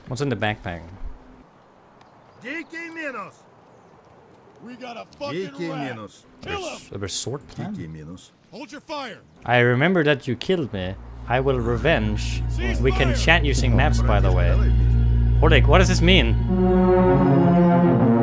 What's in the backpack? We got a fucking rat. Kill him. A sword plan? Hold your fire. I remember that you killed me. I will revenge. We can chat using maps, by the way. Oleg, what does this mean?